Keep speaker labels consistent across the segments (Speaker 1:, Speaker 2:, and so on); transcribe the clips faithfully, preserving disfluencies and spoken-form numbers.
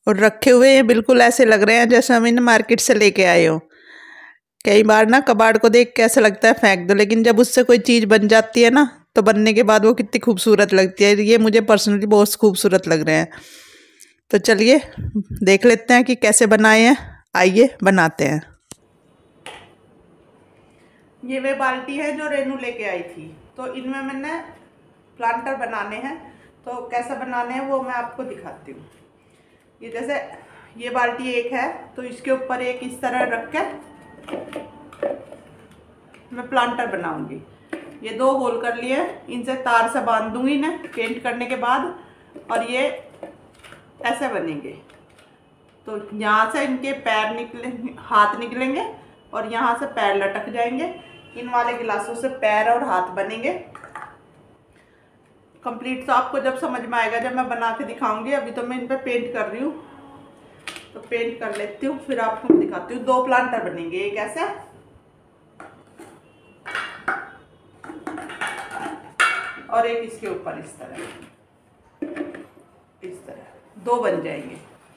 Speaker 1: और रखे हुए ये बिल्कुल ऐसे लग रहे हैं जैसे हम इन्हें मार्केट से लेके आए हो। कई बार ना कबाड़ को देख के ऐसा लगता है फेंक दो, लेकिन जब उससे कोई चीज़ बन जाती है ना, तो बनने के बाद वो कितनी खूबसूरत लगती है। ये मुझे पर्सनली बहुत खूबसूरत लग रहे हैं। तो चलिए देख लेते हैं कि कैसे बनाए हैं। आइए बनाते हैं। ये वे बाल्टी है जो रेनू लेके आई थी, तो इनमें मैंने प्लांटर बनाने हैं। तो कैसे बनाने हैं वो मैं आपको दिखाती हूँ। ये जैसे ये बाल्टी एक है, तो इसके ऊपर एक इस तरह रख के मैं प्लांटर बनाऊंगी। ये दो होल कर लिए, इनसे तार से बांध दूंगी इन्हें पेंट करने के बाद, और ये ऐसे बनेंगे। तो यहाँ से इनके पैर निकले, हाथ निकलेंगे, और यहाँ से पैर लटक जाएंगे। इन वाले गिलासों से पैर और हाथ बनेंगे। कंप्लीट तो आपको जब समझ में आएगा, जब मैं बना के दिखाऊंगी। अभी तो मैं इन पे पेंट कर रही हूँ, तो पेंट कर लेती हूँ फिर आपको दिखाती हूँ। दो प्लांटर बनेंगे, एक ऐसा और एक इसके ऊपर इस तरह, इस तरह दो बन जाएंगे।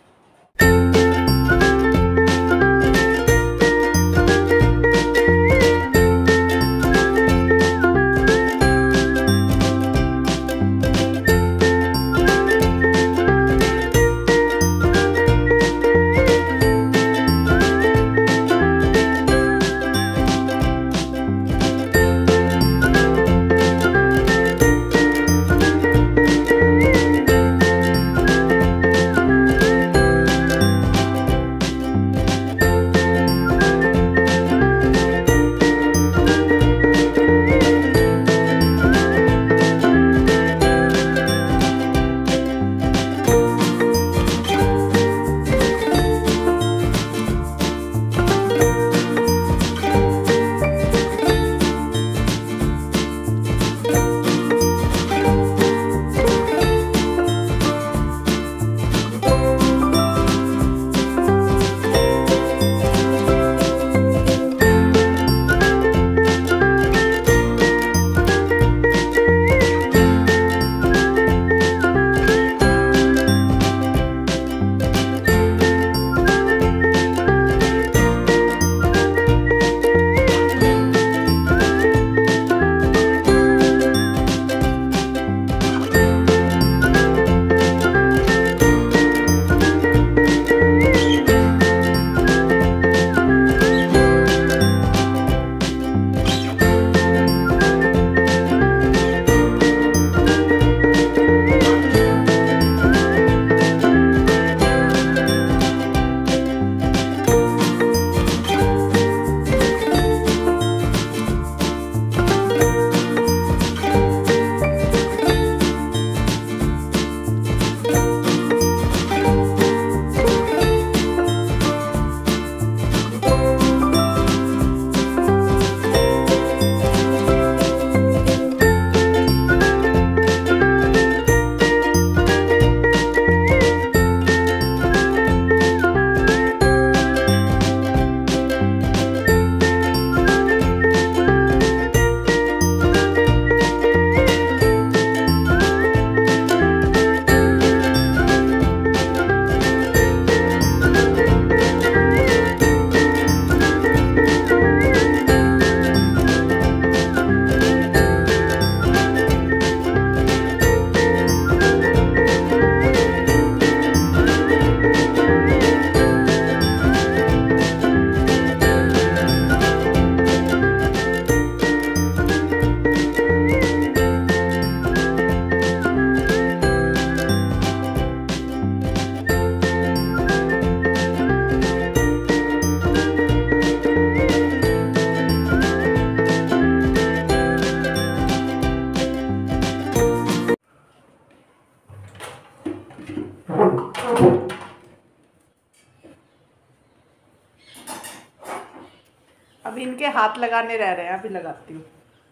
Speaker 1: अब इनके हाथ लगाने रह रहे हैं, अभी लगाती हूँ।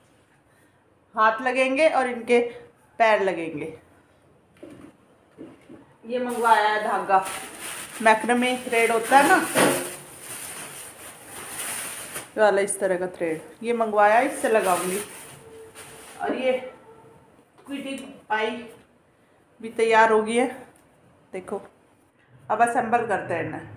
Speaker 1: हाथ लगेंगे और इनके पैर लगेंगे। ये मंगवाया है धागा, मैक्रामे थ्रेड होता है ना वाला, इस तरह का थ्रेड ये मंगवाया, इससे लगाऊंगी। और ये क्विटी पाई भी तैयार हो गई है, देखो। अब असेंबल करते हैं इन्हें।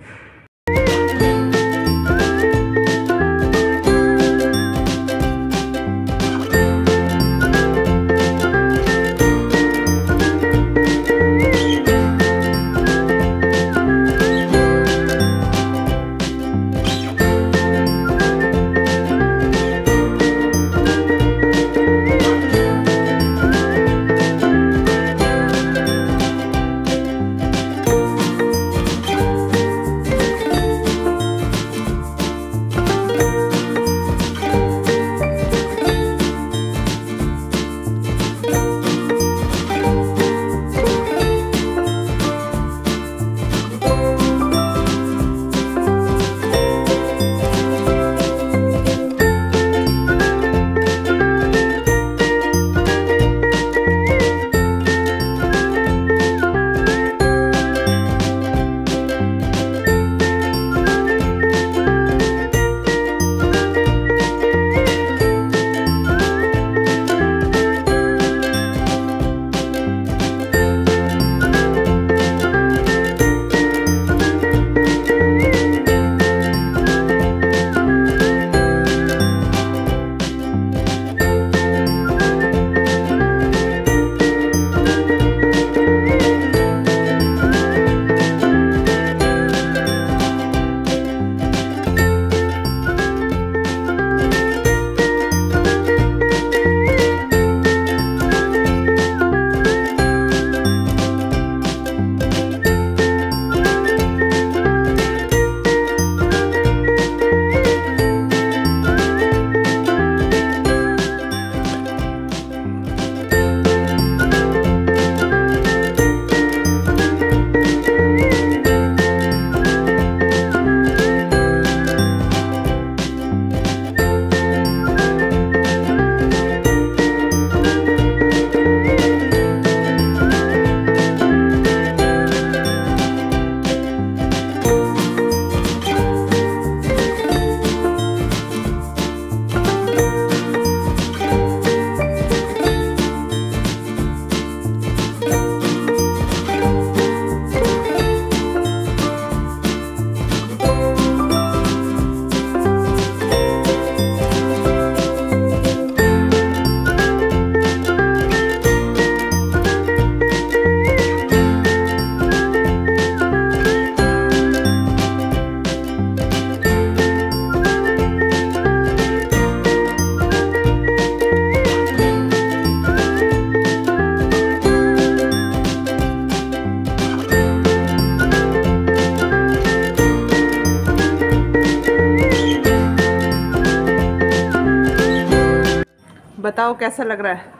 Speaker 1: बताओ कैसा लग रहा है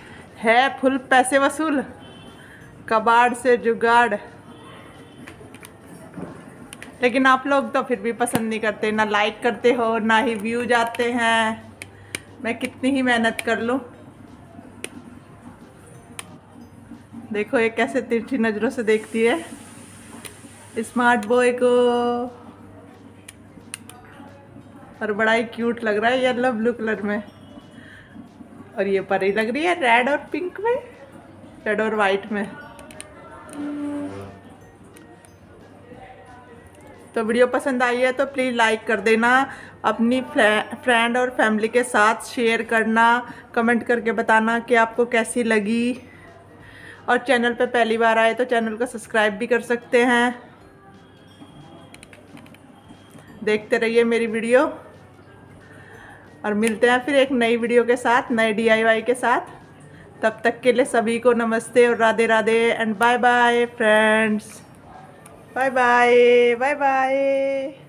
Speaker 1: है फुल पैसे वसूल, कबाड़ से जुगाड़। लेकिन आप लोग तो फिर भी पसंद नहीं करते, ना लाइक करते हो, ना ही व्यूज आते हैं। मैं कितनी ही मेहनत कर लूँ। देखो ये कैसे तिरछी नज़रों से देखती है स्मार्ट बॉय को, और बड़ा ही क्यूट लग रहा है येलो ब्लू कलर में। और ये परी लग रही है रेड और पिंक में, रेड और वाइट में। तो वीडियो पसंद आई है तो प्लीज़ लाइक कर देना, अपनी फ्रेंड और फैमिली के साथ शेयर करना, कमेंट करके बताना कि आपको कैसी लगी। और चैनल पे पहली बार आए तो चैनल को सब्सक्राइब भी कर सकते हैं। देखते रहिए मेरी वीडियो, और मिलते हैं फिर एक नई वीडियो के साथ, नए डी आई वाई के साथ। तब तक के लिए सभी को नमस्ते और Radhe Radhe and bye bye friends. Bye bye bye bye.